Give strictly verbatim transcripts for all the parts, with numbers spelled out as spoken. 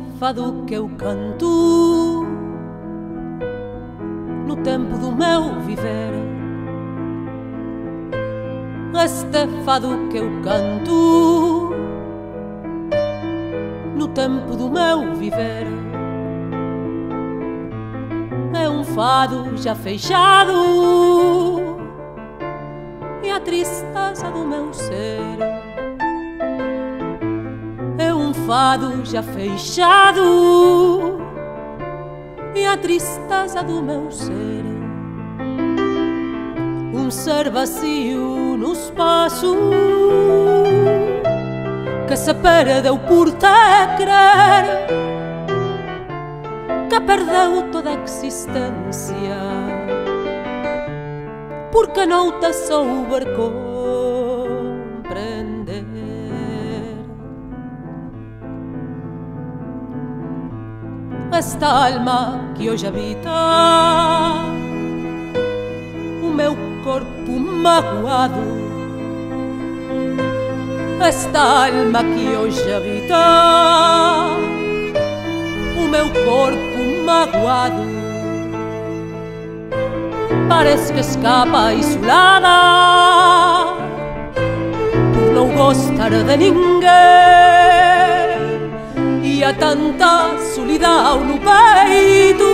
fado que eu canto no tempo do meu viver. Este fado que eu canto no tempo do meu viver é um fado já fechado e a tristeza do meu ser. É um fado já fechado e a tristeza do meu ser. Um ser vazio no espaço que se perdeu por te crer, que perdeu toda a existência porque não te souber compreender. Esta alma que hoje habita o meu corpo magoado, esta alma que hoje habita o meu corpo magoado, parece que escapa isolada por não gostar de ninguém, e há tanta solidão no peito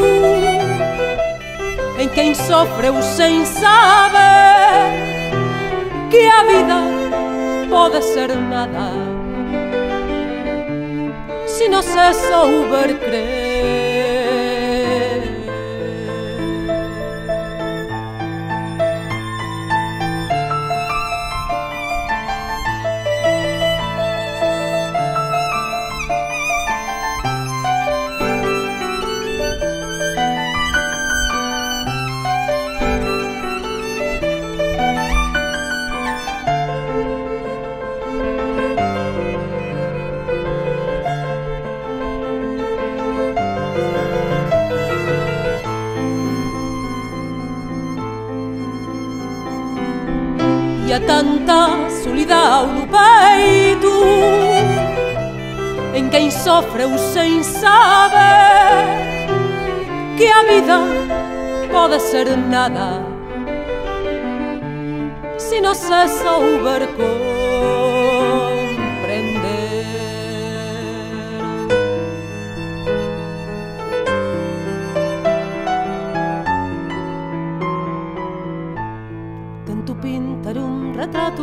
em quem sofreu sem saber que a vida pode ser nada se não se souber crer. E há tanta solidão no peito em quem sofreu sem saber que a vida pode ser nada se não se souber compreender. Tento pintar um retrato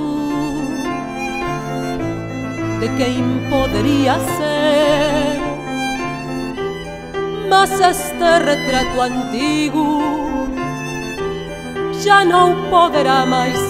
de quem poderia ser, mas este retrato antigo já não poderá mais